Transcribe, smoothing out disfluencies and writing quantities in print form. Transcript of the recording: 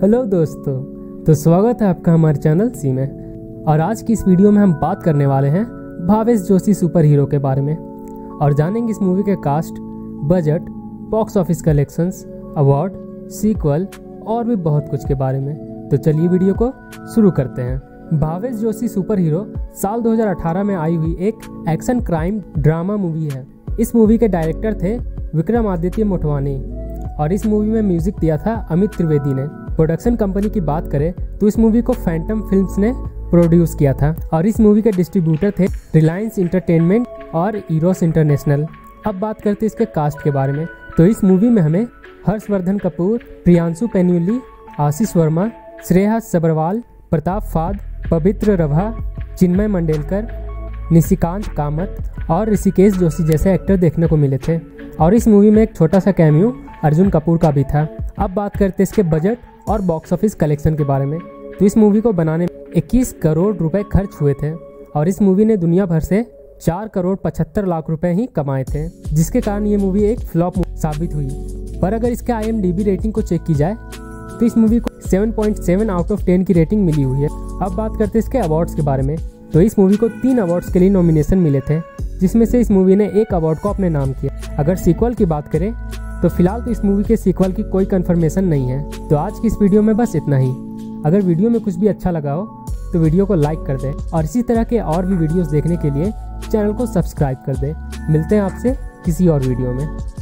Hello दोस्तों, तो स्वागत है आपका हमारे चैनल सी में। और आज की इस वीडियो में हम बात करने वाले हैं भावेश जोशी सुपर हीरो के बारे में और जानेंगे इस मूवी के cast, budget, box office collections, award, sequel और भी बहुत कुछ के बारे में। तो चलिए वीडियो को शुरू करते हैं। भावेश जोशी सुपर हीरो साल 2018 में आई हुई एक एक्शन क्राइम ड्रामा मूवी है। इस मूवी के डायरेक्टर थे विक्रमादित्य मोटवानी और इस मूवी में म्यूजिक दिया था अमित त्रिवेदी ने। प्रोडक्शन कंपनी की बात करें तो इस मूवी को फैंटम फिल्म्स ने प्रोड्यूस किया था और इस मूवी के डिस्ट्रीब्यूटर थे रिलायंस एंटरटेनमेंट और इरोस इंटरनेशनल। अब बात करते हैं इसके कास्ट के बारे में। तो इस मूवी में हमें हर्षवर्धन कपूर, प्रियांशु पेन्यूली, आशीष वर्मा, श्रेया सबरवाल, प्रताप फाद, पवित्र रभा, चिन्मय मंडेलकर, निशिकांत कामत और ऋषिकेश जोशी जैसे एक्टर देखने को मिले थे। और इस मूवी में एक छोटा सा कैमियो अर्जुन कपूर का भी था। अब बात करते हैं इसके बजट और बॉक्स ऑफिस कलेक्शन के बारे में। तो इस मूवी को बनाने में 21 करोड़ रुपए खर्च हुए थे और इस मूवी ने दुनिया भर से 4 करोड़ 75 लाख रुपए ही कमाए थे, जिसके कारण ये मूवी एक फ्लॉप साबित हुई। पर अगर इसके IMDb रेटिंग को चेक की जाए तो इस मूवी को 7.7 आउट ऑफ 10 की रेटिंग मिली हुई है। अब बात करते हैं इसके अवार्ड्स के बारे में। तो इस मूवी को 3 अवार्ड्स के लिए नॉमिनेशन मिले थे, जिसमें से इस मूवी ने एक अवार्ड को अपने नाम किया। अगर सीक्वल की बात करें तो फिलहाल तो इस मूवी के सीक्वल की कोई कंफर्मेशन नहीं है। तो आज की इस वीडियो में बस इतना ही। अगर वीडियो में कुछ भी अच्छा लगा हो तो वीडियो को लाइक कर दें और इसी तरह के और भी वीडियोस देखने के लिए चैनल को सब्सक्राइब कर दें। मिलते हैं आपसे किसी और वीडियो में।